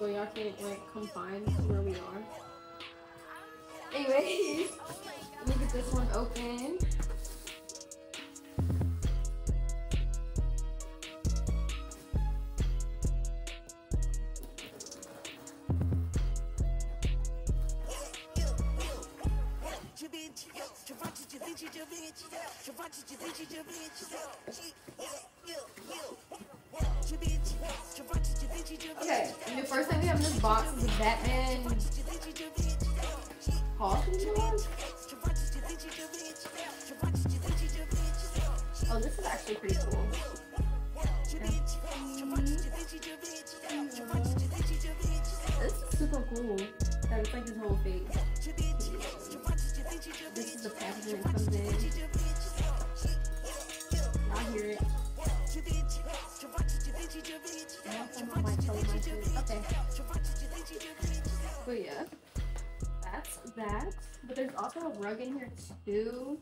y'all can't like come find where we are. Anyways, let me get this one open. Okay, and the first thing we have in this box is a Batman costume. Oh, this is actually pretty cool. This is super cool. That it's like his whole face. This is the packaging that comes in. I hear it. Okay. But yeah, that's that. But there's also a rug in here too.